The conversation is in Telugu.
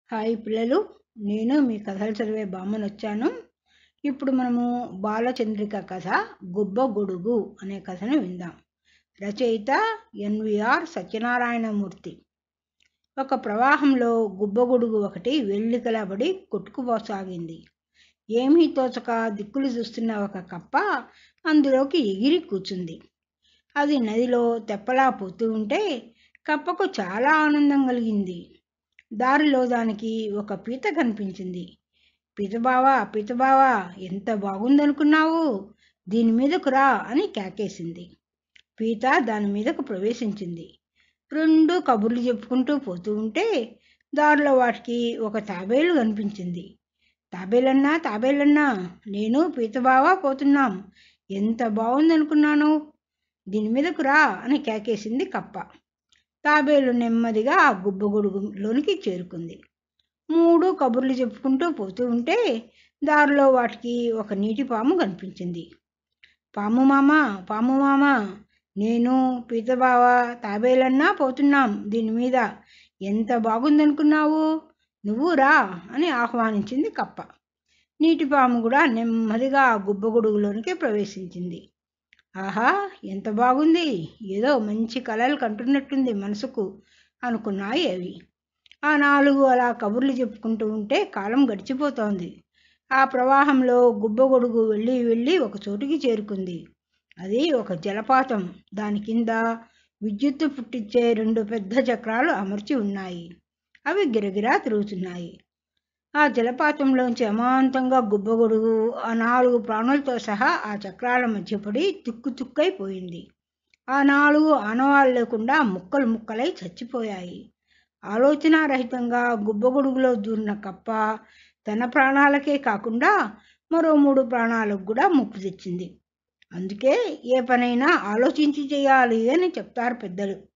హాయ్ పిల్లలు, నేను మీ కథలు చదివే బామ్మను వచ్చాను. ఇప్పుడు మనము బాలచంద్రిక కథ గుబ్బగొడుగు అనే కథను విందాం. రచయిత ఎన్విఆర్ సత్యనారాయణమూర్తి. ఒక ప్రవాహంలో గుబ్బగొడుగు ఒకటి వెల్లికలబడి కొట్టుకుపోసాగింది. ఏమీ తోచక దిక్కులు చూస్తున్న ఒక కప్ప అందులోకి ఎగిరి కూర్చుంది. అది నదిలో తెప్పలా పోతూ ఉంటే కప్పకు చాలా ఆనందం కలిగింది. దారిలో దానికి ఒక పీత కనిపించింది. పీతబావా, ఎంత బాగుందనుకున్నావు, దీని మీదకు రా అని కేకేసింది. పీత దాని మీదకు ప్రవేశించింది. రెండు కబుర్లు చెప్పుకుంటూ పోతూ ఉంటే దారిలో వాటికి ఒక తాబేలు కనిపించింది. తాబేలన్నా, నేను పీతబావా పోతున్నాం, ఎంత బాగుందనుకున్నాను, దీని మీదకు రా అని కేకేసింది కప్ప. తాబేలు నెమ్మదిగా ఆ గుబ్బగొడుగులోనికి చేరుకుంది. మూడు కబుర్లు చెప్పుకుంటూ పోతూ ఉంటే దారిలో వాటికి ఒక నీటి పాము కనిపించింది. పాము మామ, నేను పీతబావ తాబేలన్నా పోతున్నాం దీని మీద, ఎంత బాగుందనుకున్నావు, నువ్వు రా అని ఆహ్వానించింది కప్ప. నీటి పాము కూడా నెమ్మదిగా ఆ గుబ్బగొడుగులోనికి ప్రవేశించింది. ఆహా, ఎంత బాగుంది, ఏదో మంచి కలలు కంటున్నట్టుంది మనసుకు అనుకున్నాయి అవి. ఆ నాలుగు అలా కబుర్లు చెప్పుకుంటూ ఉంటే కాలం గడిచిపోతోంది. ఆ ప్రవాహంలో గుబ్బగొడుగు వెళ్ళి వెళ్ళి ఒక చోటుకి చేరుకుంది. అది ఒక జలపాతం. దాని కింద విద్యుత్తు పుట్టించే రెండు పెద్ద చక్రాలు అమర్చి ఉన్నాయి. అవి గిరగిరా తిరుగుతున్నాయి. ఆ జలపాతంలోంచి అమాంతంగా గుబ్బగొడుగు ఆ నాలుగు ప్రాణులతో సహా ఆ చక్రాల మధ్య పడి తుక్కైపోయింది. ఆ నాలుగు ఆనవాళ్ళు లేకుండా ముక్కలు ముక్కలై చచ్చిపోయాయి. ఆలోచనారహితంగా గుబ్బగొడుగులో దూరిన కప్ప తన ప్రాణాలకే కాకుండా మరో 3 ప్రాణాలకు కూడా ముప్పు తెచ్చింది. అందుకే ఏ పనైనా ఆలోచించి చేయాలి అని చెప్తారు పెద్దలు.